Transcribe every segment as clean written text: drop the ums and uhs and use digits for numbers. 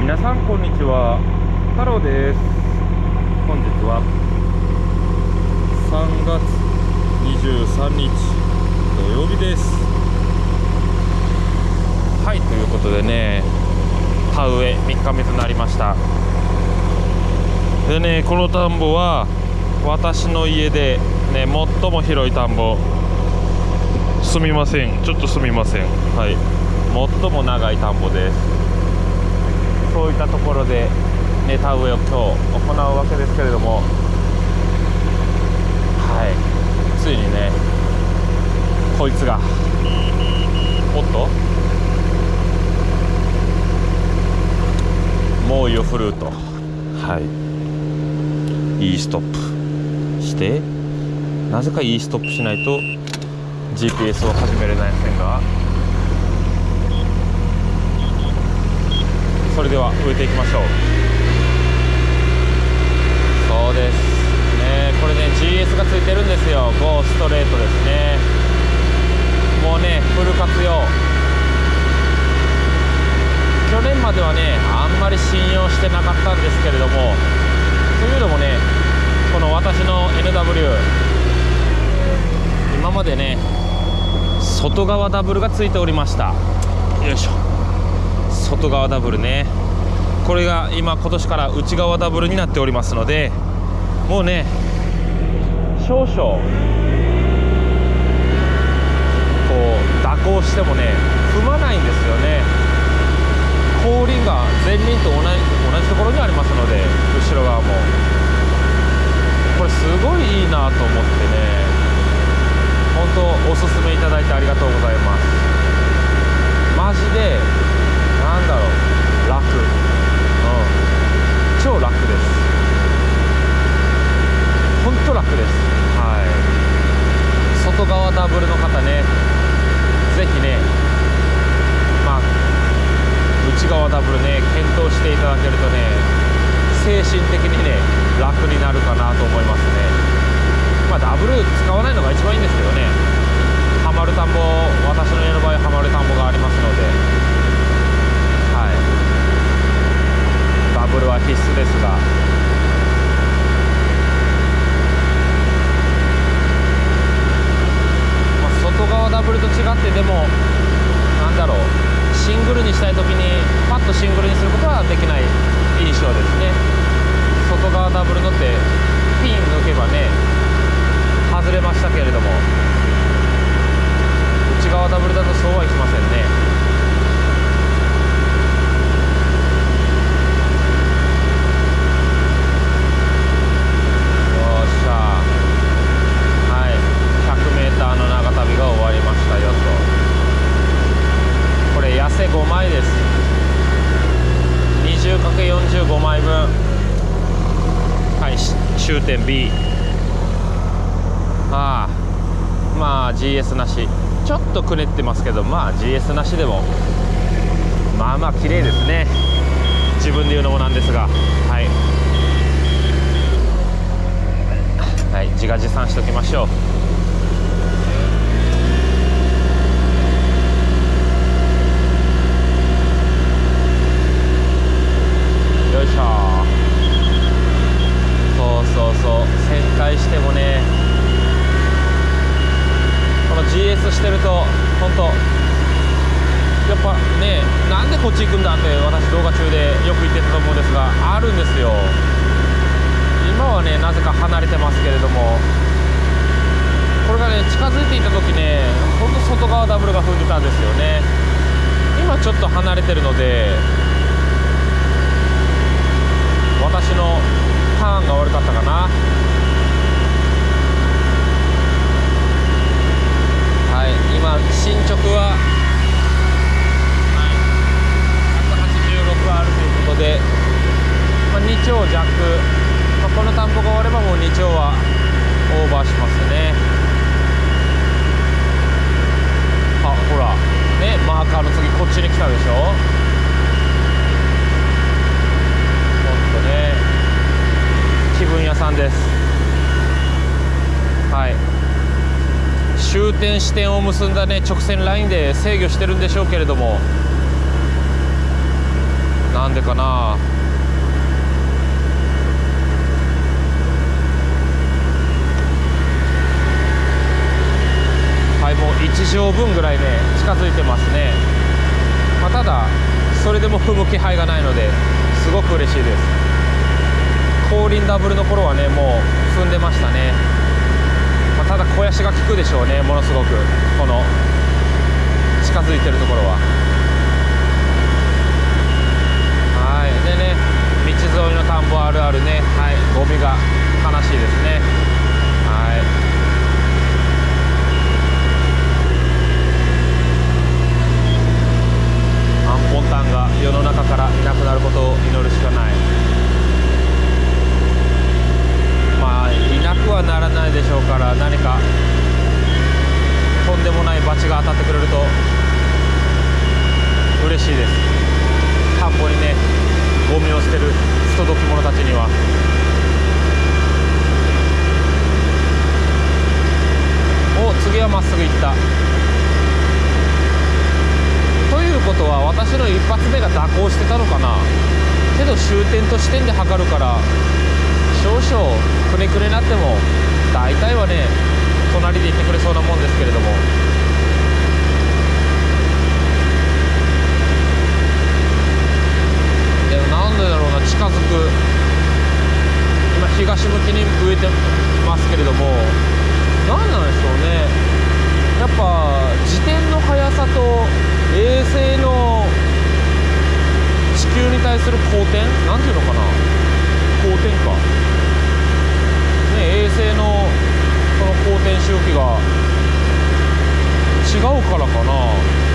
皆さんこんにちは、太郎です。本日は3月23日土曜日です。はい、ということでね、田植え3日目となりました。でね、この田んぼは私の家でね最も広い田んぼ、すみません、ちょっとすみません、はい、最も長い田んぼです。そういったところで、ね、田植えを今日行うわけですけれども、はい、ついにね、こいつが、おっと、猛威を振るうと、はい、いいストップして、なぜかいいストップしないと GPS を始めれない線が、それでは植えていきましょう。そうですね、これね GS がついてるんですよ。GOストレートですね。もうねフル活用。去年まではねあんまり信用してなかったんですけれども、というのもね、この私の NW 今までね外側ダブルがついておりました。よいしょ、外側ダブルね、これが今年から内側ダブルになっておりますので、もうね少々こう蛇行してもね踏まないんですよね。後輪が前輪と同じところにありますので、後ろ側もこれすごいいいなと思ってね、本当おすすめいただいてありがとうございます。マジでなんだろう、楽、超楽です。本当楽です。はい、外側ダブルの方ね、ぜひね、まあ内側ダブルね検討していただけるとね、精神的にね楽になるかなと思いますね。まあダブル使わないのが一番いいんですけどね、ハマる田んぼ、私の家の場合ハマる田んぼがありますので、ダブルは必須ですが、まあ、外側ダブルと違ってでもなんだろう、シングルにしたい時にパッとシングルにすることはできない印象ですね。外側ダブルのってピン抜けばね外れましたけれども、内側ダブルだとそうはいきませんね。の長旅が終わりましたよと。これ痩せ5枚です。 20×45 枚分。はい、終点 B。 まあ GS なし、ちょっとくねってますけど、まあ GS なしでもまあまあ綺麗ですね。自分で言うのもなんですが、はいはい、自画自賛しときましょう。よいしょ。そう旋回してもね、この GS してると本当やっぱね、なんでこっち行くんだって私動画中でよく言ってたと思うんですが、あるんですよ。今はねなぜか離れてますけれども、これがね近づいていた時ね、ほんと外側ダブルが踏んでたんですよね。今ちょっと離れてるので、私のターンが悪かったかな。はい、今進捗は 186R ということで、2丁弱、この田んぼが終わればもう2丁はオーバーしますね。あ、ほらね、マーカーの次こっちに来たでしょ。気分屋さんです。はい、終点支点を結んだね直線ラインで制御してるんでしょうけれども、なんなんでかな。はい、もう1畳分ぐらいね近づいてますね。まあ、ただそれでも踏む気配がないのですごく嬉しいです。後輪ダブルの頃はねもう踏んでましたね。まあ、ただ肥やしが効くでしょうね、ものすごくこの近づいてるところは。はい、でね道沿いの田んぼあるあるね、はい、ゴミが悲しいですね。はい、アンポンタンが世の中からいなくなることを祈るしかない。まあいなくはならないでしょうから、何かとんでもない罰が当たってくれると嬉しいです。田んぼにねゴミを捨てる不届き者たちには。お、次はまっすぐ行った。ということは私の一発目が蛇行してたのかな。けど終点と支点で測るから少々くねくねなっても大体はね隣で行ってくれそうなもんですけれども。でもなんでだろうな、近づく。今東向きに植えてますけれども、何なんでしょうね。やっぱ自転の速さと衛星の地球に対する公転、なんていうのかな、公転かね、衛星のその公転周期が違うからかな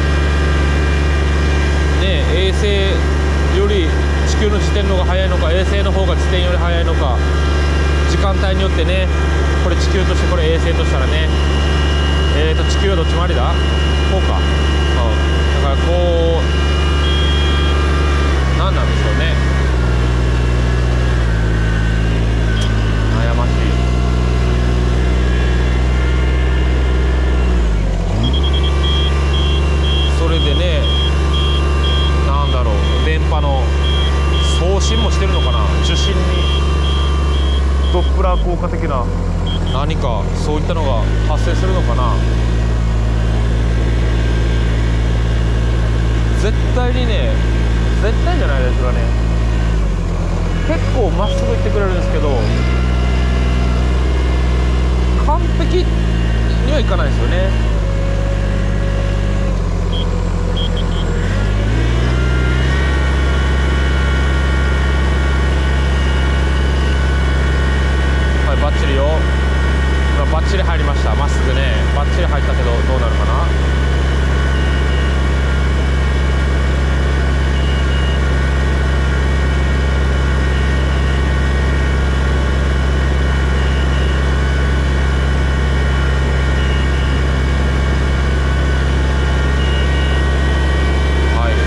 ね。衛星より地球の自転の方が速いのか、衛星の方が自転より速いのか、時間帯によってね、これ地球としてこれ衛星としたらね、地球はどっち回りだ、こうか、だからこうなんなんでしょうね、悩ましい。それでね、なんだろう、電波の送信もしてるのかな、受信にドップラー効果的な何かそういったのが発生するのかな。絶対にね、絶対じゃないですがね、結構まっすぐ行ってくれるんですけど完璧にはいかないですよね。はい、バッチリよ。バッチリ入りました。まっすぐね、バッチリ入ったけどどうなるかな。はい、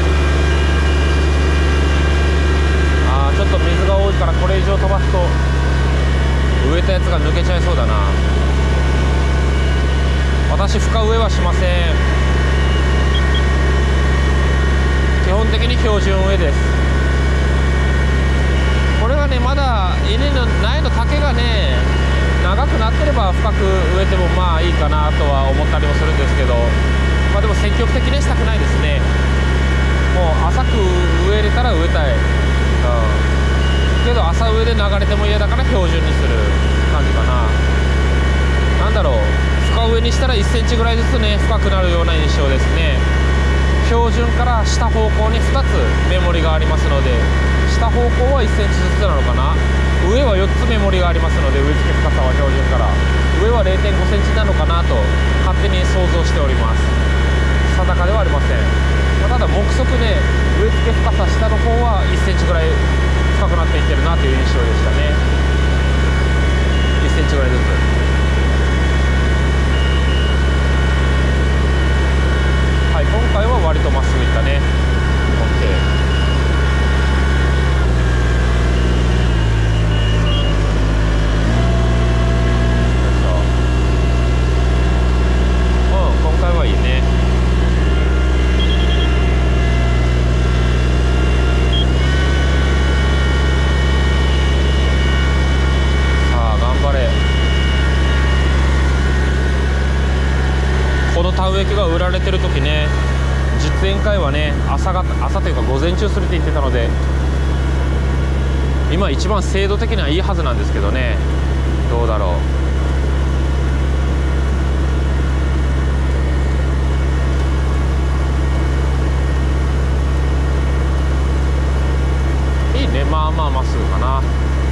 ちょっと水が多いからこれ以上飛ばすと植えたやつが抜けちゃいそうだな。私深植えはしません。基本的に標準植えです。これはねまだ稲の苗の丈がね長くなってれば深く植えてもまあいいかなとは思ったりもするんですけど、まあでも積極的にしたくないですね。もう浅く植えれたら植えたい、けど浅植えで流れても嫌だから標準にする感じかな。なんだろう、深植えにしたら1センチぐらいずつね深くなるような印象ですね。標準から下方向に2つメモリがありますので、下方向は1センチずつなのかな、上は4つメモリがありますので、植え付け深さは標準から上は 0.5 センチなのかなと勝手に想像しております。定かではありません。ただ目測で植え付け深さ下の方は1センチぐらい深くなっていってるなという印象でしたね。1センチぐらいずつ。はい、今回は割とまっすぐいったね。 OK。今回はいいね。 ってる時ね、実演会はね朝というか午前中するって言ってたので、今一番精度的にはいいはずなんですけどね、どうだろう。いいね、まあまあまっすぐかな。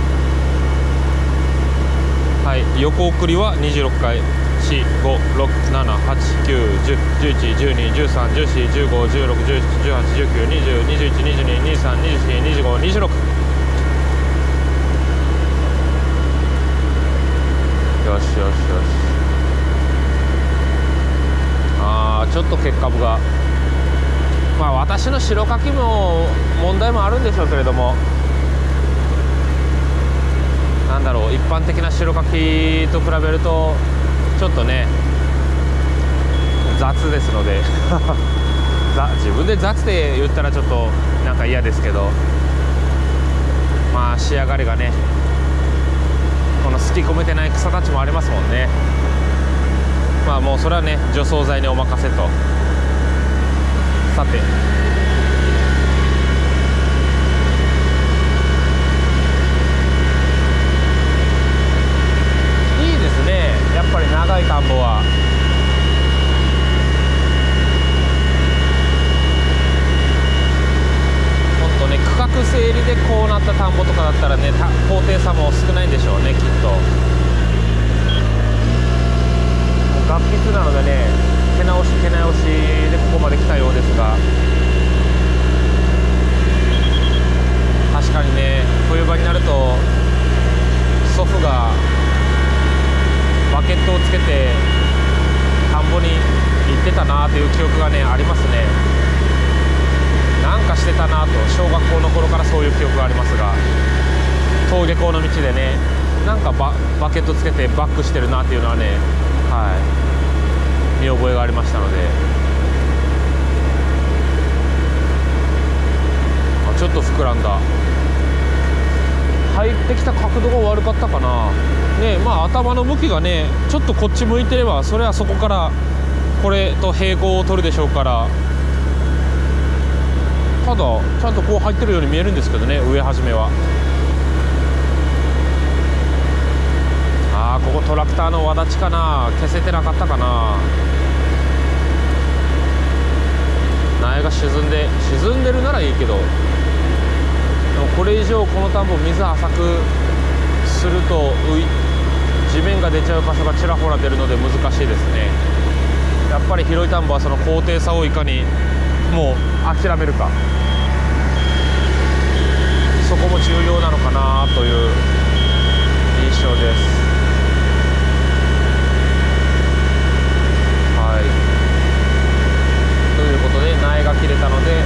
はい、横送りは26回、4、5、6、7、8、9、10、11、12、13、14、15、16、17、18、19、20、21、22、23、24、25、26。よしよしよし。ちょっと結果部が、まあ私の白書きも問題もあるんでしょうけれども、なんだろう、一般的な白書きと比べるとちょっとね雑ですので自分で雑って言ったらちょっとなんか嫌ですけど、まあ仕上がりがね、このすき込めてない草たちもありますもんね。まあもうそれはね除草剤にお任せと。さて、いいですね、やっぱり長い田んぼは。ほんとね、区画整理でこうなった田んぼとかだったらね、高低差も少ないんでしょうね、きっと。合筆なのでね、手直しでここまで来たようですが、確かにね、冬場になると祖父がバケットをつけて田んぼに行ってたなという記憶がねありますね。なんかしてたなと、小学校の頃からそういう記憶がありますが、登下校の道でね、なんかバケットつけてバックしてるなっていうのはね、はい、見覚えがありましたので、ちょっと膨らんだ。入ってきた角度が悪かったかなね。まあ頭の向きがねちょっとこっち向いてれば、それはそこからこれと平行を取るでしょうから、ただちゃんとこう入ってるように見えるんですけどね、上始めは。ここトラクターの輪立ちかな、消せてなかったかな。苗が沈んでるならいいけど、でもこれ以上この田んぼ水浅くすると地面が出ちゃう箇所がちらほら出るので難しいですね。やっぱり広い田んぼはその高低差をいかにもう諦めるか、そこも重要なのかなという印象です。はい、ということで苗が切れたので、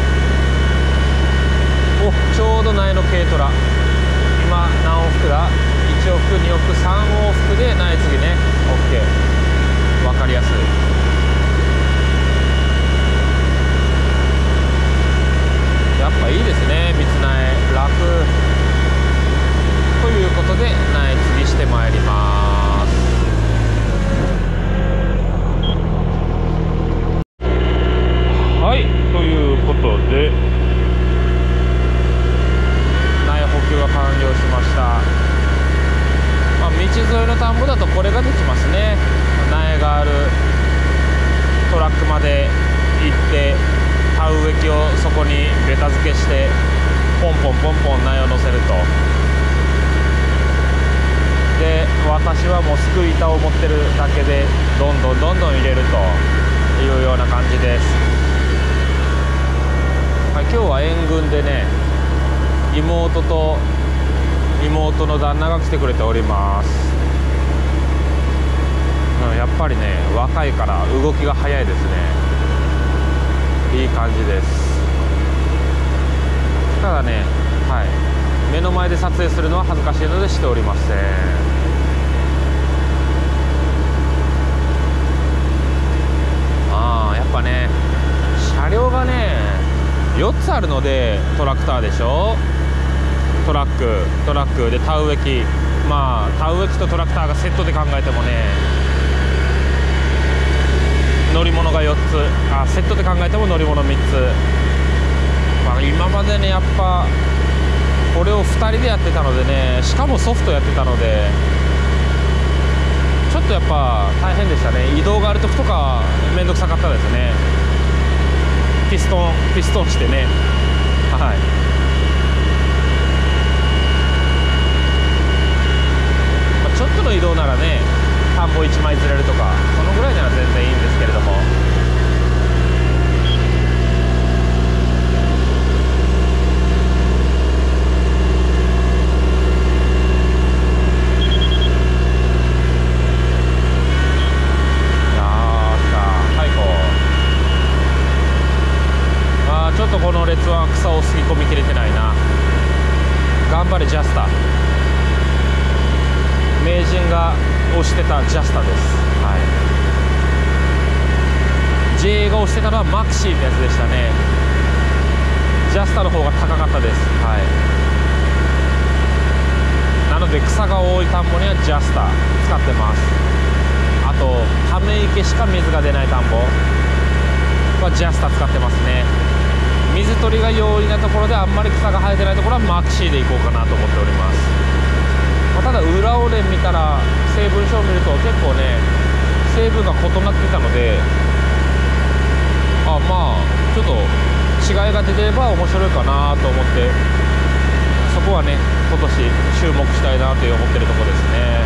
ちょうど苗の軽トラ、今何往復だ、1往復2往復3往復で苗次ね OK、 分かりやすい。やっぱいいですね、三つ苗楽。ということで苗継ぎしてまいります。はい、ということで苗補給が完了しました。道沿いの田んぼだとこれができますね。苗があるトラックまで行って田植え機をそこにベタ付けしてポンポンポンポン苗を乗せると。で私はもうすくい板を持ってるだけでどんどん入れるというような感じです。はい、今日は援軍でね、妹の旦那が来てくれております。やっぱりね若いから動きが早いですね。いい感じです。ただね、はい、目の前で撮影するのは恥ずかしいのでしておりません。やっぱね車両がね4つあるので、トラクターでしょ、トラックで田植え機、まあ田植え機とトラクターがセットで考えてもね、 乗り物が4つ、セットで考えても乗り物3つ、今までねやっぱこれを2人でやってたのでね、しかもソフトやってたのでちょっとやっぱ大変でしたね。移動がある時とかめんどくさかったですね。ピストンしてね、はい。ちょっとの移動ならね、田んぼ1枚ずれるとかそのぐらいなら全然いいんですけれども、ちょっとこの列は草を吸い込みきれてないな。頑張れジャスタ、名人が押してたジャスタです。はい、JA が押してたのはマクシーってやつでしたね。ジャスタの方が高かったです。はい、なので草が多い田んぼにはジャスタ使ってます。あとため池しか水が出ない田んぼはジャスタ使ってますね。水取りが容易なところであんまり草が生えてないところはマクシーでいこうかなと思っております。ただ裏をね見たら成分書を見ると結構ね成分が異なっていたので、まあちょっと違いが出てれば面白いかなと思って、そこはね今年注目したいなと思ってるところですね。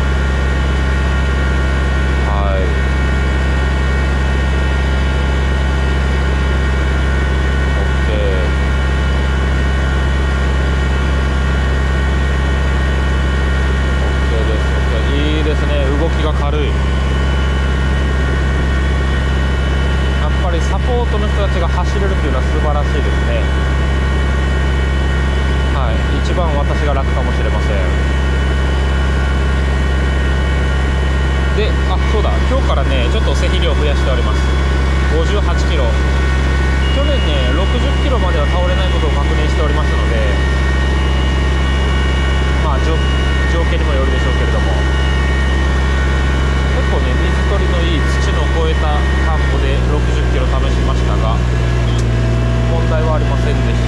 はい。いいですね、動きが軽い。やっぱりサポートの人たちが走れるっていうのは素晴らしいですね。はい、一番私が楽かもしれません。で、そうだ、今日からねちょっと施肥量を増やしております。58キロ、去年ね60キロまでは倒れないことを確認しておりますので、まあ条件にもよるでしょうけれども、結構ね水取りのいい土の越えた田んぼで60キロ試しましたが問題はありませんでした。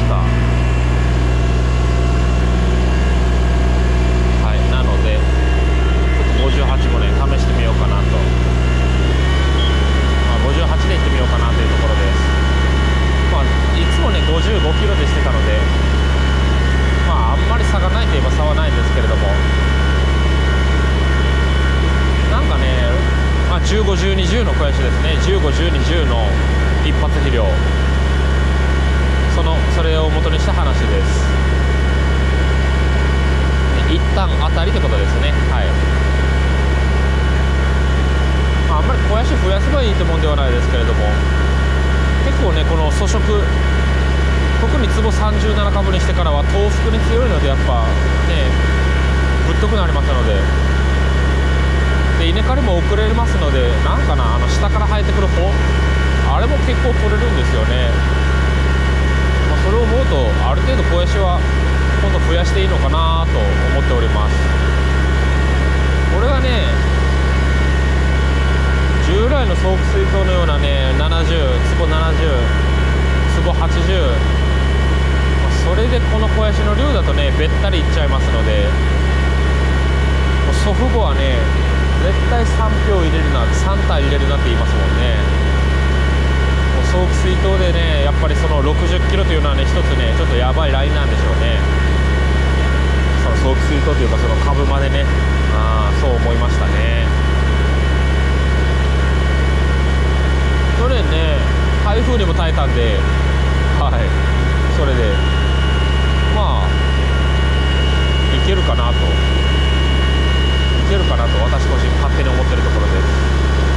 はい、なのでちょっと58もね試してみようかなと、58でいってみようかなというところです。いつもね55キロでしてたので、あんまり差がないといえば差はないんですけれども、なんかね、15、12、10の肥やしですね。15、12、10の一発肥料、それを元にした話です。一旦当たりってことですね。はい。あんまり肥やし増やせばいいってもんではないですけれども、結構ねこの粗食、特に坪37株にしてからは豆腐に強いので、やっぱねぶっとくなりますので。で稲刈りも遅れますので、なんかな下から生えてくる方、あれも結構取れるんですよね。それを思うとある程度肥やしは今度増やしていいのかなと思っております。これがね従来のソープ水筒のようなね70、坪70、坪80、それでこの肥やしの量だとねべったりいっちゃいますので、祖父母はね絶対3票入れるな、3体入れるなって言いますもんね。ソープ水筒でねやっぱりその60キロというのはね一つねちょっとやばいラインなんでしょうね。そのソープ水筒というかその株までね、そう思いましたね。去年ね台風にも耐えたんで、はい、それでいけるかなと私個人勝手に思ってるところです。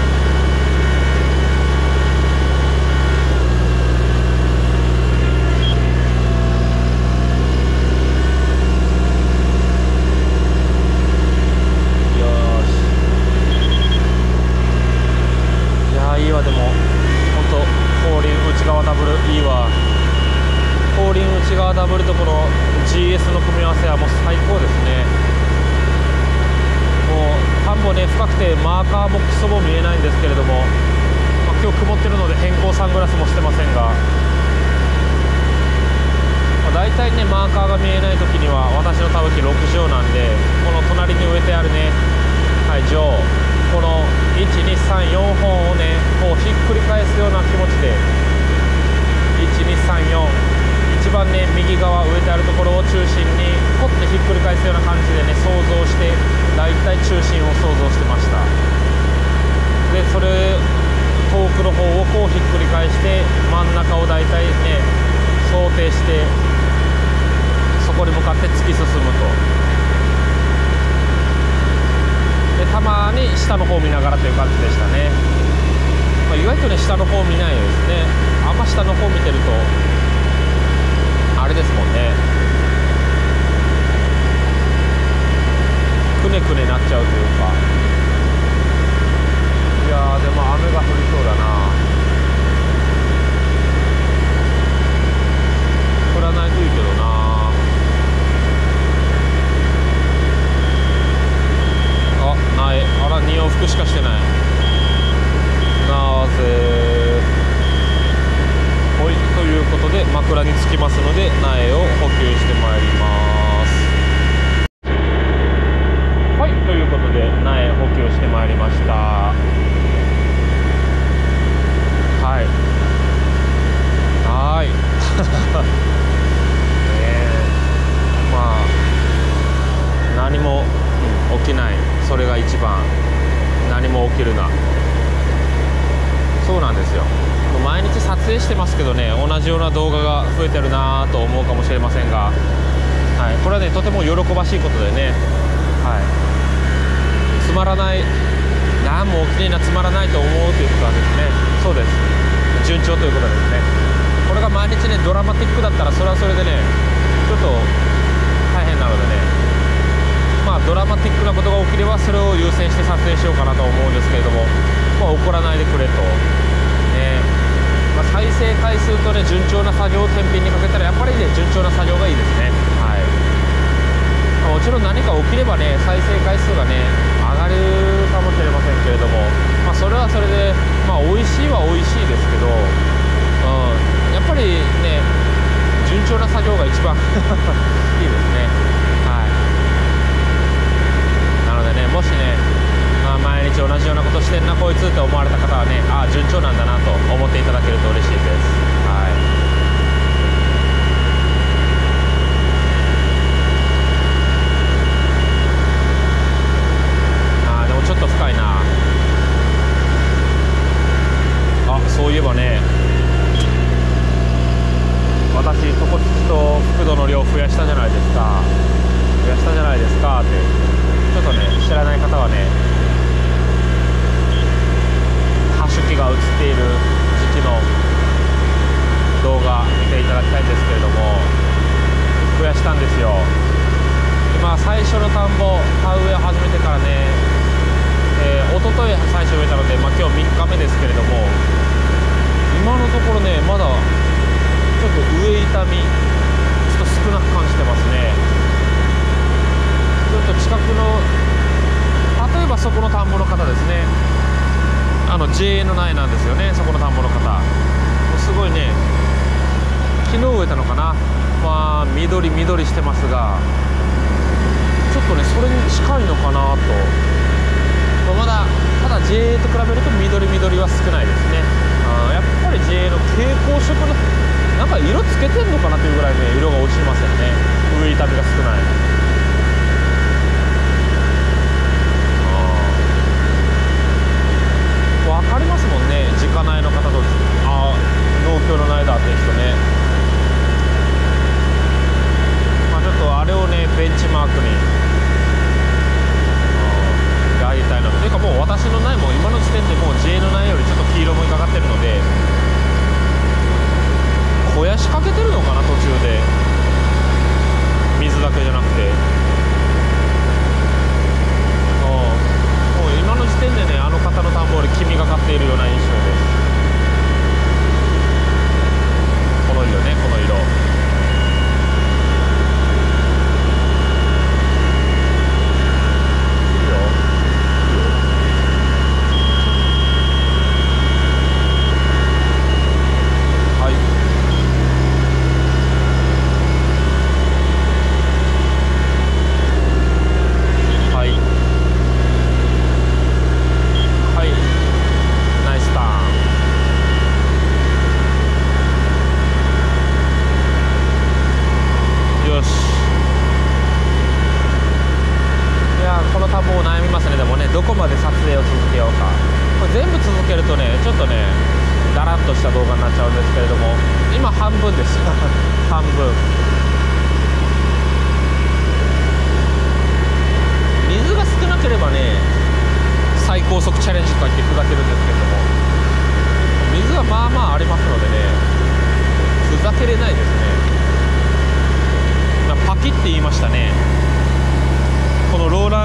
いいわ。でも本当後輪内側ダブルいいわ。後輪内側ダブルとこの GS の組み合わせはもう最高ですね。もう田んぼね深くてマーカーもクソも見えないんですけれども、 今日曇ってるので変更サングラスもしてませんが、だいたいねマーカーが見えない時には私の田吹6畳なんで、この隣に植えてあるね、はい、畳、この1234本をねこうひっくり返すような気持ちで、1234、一番ね右側植えてあるところを中心にポッてひっくり返すような感じでね想像して、だいたい中心を想像してました。でそれ遠くの方をこうひっくり返して真ん中をだいたいね想定して、そこに向かって突き進むと。でたまに下の方を見ながらという感じでしたね。意外とね下の方見ないですね。あんま下の方見てるとあれですもんね、くねくねなっちゃうというか。いやーでも雨が降りそうだな。降らないといいけどな。苗、あら2往復しかしてない。なぜはい、ということで枕につきますので苗を補給してまいります。はい、ということで苗補給してまいりました。はいはいまあ何も起きない、それが一番。何も起きるな、そうなんですよ。毎日撮影してますけどね、同じような動画が増えてるなと思うかもしれませんが、はい、これはねとても喜ばしいことでね、はい、つまらない、何も起きねえな、つまらないと思うということはですね、そうです、順調ということですね。これが毎日ねドラマティックだったらそれはそれでねちょっと大変なのでね、まあドラマティックなことが起きればそれを優先して撮影しようかなと思うんですけれども、まあ起こらないでくれとね。再生回数とね順調な作業を天秤にかけたらやっぱりね順調な作業がいいですね。はい、もちろん何か起きればね再生回数がね上がるかもしれませんけれども、まあそれはそれでまあ美味しいは美味しいですけど、やっぱりね順調な作業が一番いいですね。はい、なのでね、もしね、毎日同じようなことしてんなこいつって思われた方はね、ああ順調なんだなと思っていただけると嬉しいです。はい、でもちょっと深いな。そういえばね、私底土と覆土の量増やしたじゃないですか。増やしたじゃないですかって、ちょっとね知らない方はね、ハッシュ機が映っている時期の動画見ていただきたいんですけれども、増やしたんですよ。今最初の田んぼ田植えを始めてからね、一昨日最初植えたので、今日3日目ですけれども、今のところねまだちょっと上痛みちょっと少なく感じてますね。ちょっと近くの例えばそこの田んぼの方ですね、JA の苗なんですよね、そこの田んぼの方。すごいね、昨日植えたのかな、まあ緑してますが、ちょっとねそれに近いのかなと。まだただ JA と比べると緑は少ないですね。やっぱり JA の蛍光色のなんか色つけてんのかなというぐらいね色が落ちませんね。上痛みが少ない。わかりますもんね、自家苗の方と農協の苗だって人ね。まあちょっとあれをねベンチマークにやりたいなというか、もう私の苗も今の時点でもう JA の苗よりちょっと黄色みがかってるので、肥やしかけてるのかな途中で。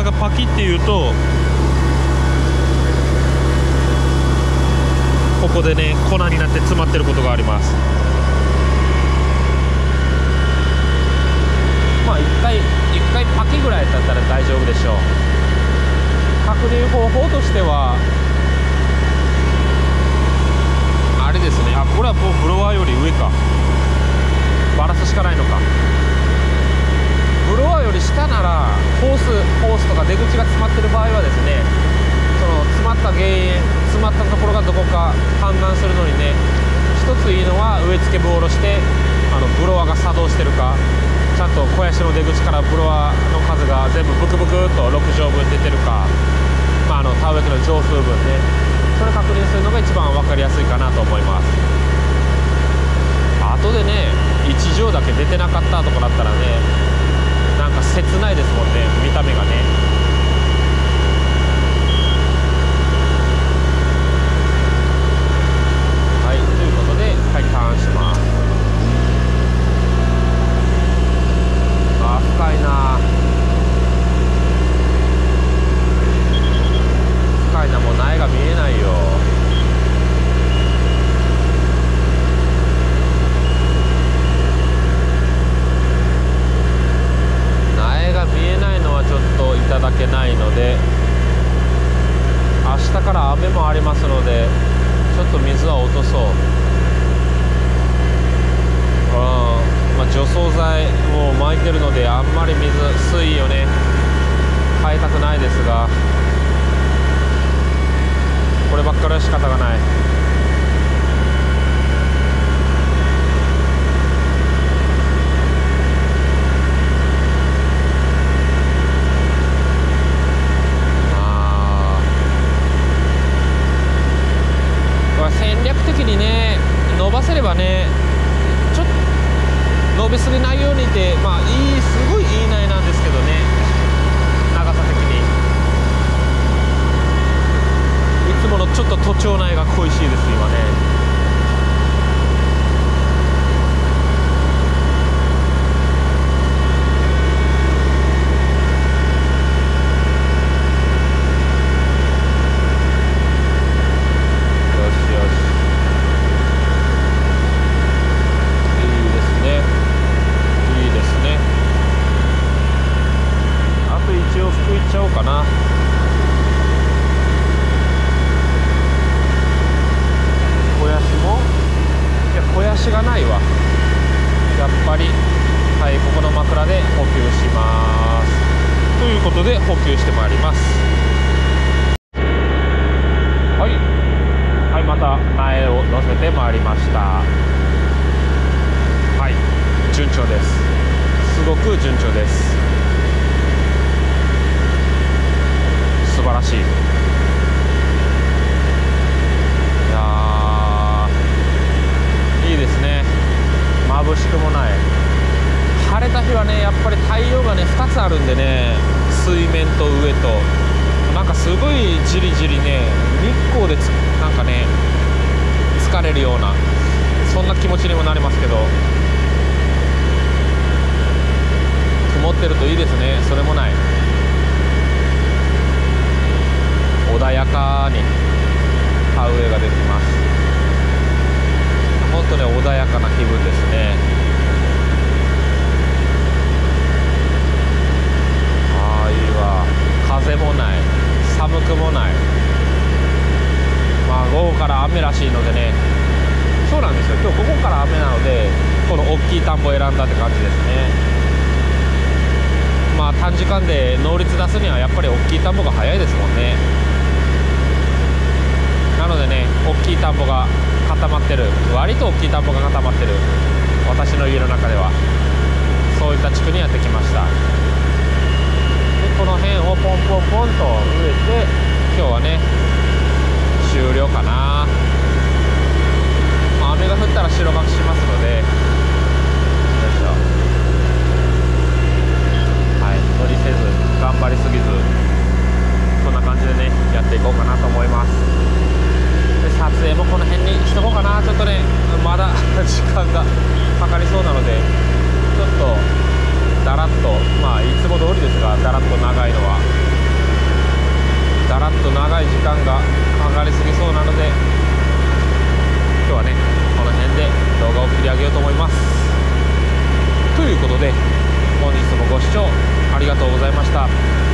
側がパキっていうと、ここでね粉になって詰まってることがあります。まあ1回パキぐらいだったら大丈夫でしょう。確認方法としてはあれですね、これはもうブロワーより上か、バラすしかないのか。ブロワーより下ならホースとか出口が詰まってる場合はですね、その詰まったところがどこか判断するのにね、一ついいのは植え付け部を下ろしてブロワーが作動してるか、ちゃんと肥やしの出口からブロワーの数が全部ブクブクっと6畳分出てるか、田植え機の乗数分ね、それ確認するのが一番分かりやすいかなと思います。後でね1畳だけ出てなかったとかだったらね、なんか切ないですもんね、見た目がね。はい、ということで、はい、ターンします。深いな、深いな、もう苗が見えないよ。苗が見えないのはちょっといただけないので、明日から雨もありますので、ちょっと水は落とそう。除草剤もう撒いてるので、あんまり水位をね変えたくないですが、こればっかりは仕方がない。戦略的にね伸ばせればね、ちょっと伸びすぎないようにって、すごいいい苗なんですけどね、長さ的にいつものちょっと徒長苗が恋しいです今ね。肥やしがないわ、やっぱり。はい、ここの枕で補給しますということで、補給してまいります。はい、また苗を乗せてまいりました。はい、順調です。すごく順調です。素晴らしい。いいですね。眩しくもない。晴れた日はね、やっぱり太陽がね2つあるんでね、水面と上と、なんかすごいじりじりね、日光でなんかね疲れるような、そんな気持ちにもなりますけど、曇ってるといいですね。それもない。穏やかに田植えができます。本当ね、穏やかな気分ですね。いいわ。風もない、寒くもない。午後から雨らしいのでね、そうなんですよ、今日午後から雨なので、この大きい田んぼを選んだって感じですね。短時間で能率出すにはやっぱり大きい田んぼが早いですもんね。なのでね、大きい田んぼが固まってる、割と大きい田んぼが固まってる私の家の中では、そういった地区にやってきました。でこの辺をポンポンポンと植えて、今日はね終了かな。雨が降ったら白髪しますので、よいしょ、はい、無理せず頑張りすぎず、こんな感じでねやっていこうかなと思います。で撮影もこの辺にしとこうかな。ちょっとねまだ時間がかかりそうなので、ちょっとだらっと、いつも通りですがだらっと長いのはだらっと長い時間がかかりすぎそうなので、今日はねこの辺で動画を切り上げようと思います。ということで本日もご視聴ありがとうございました。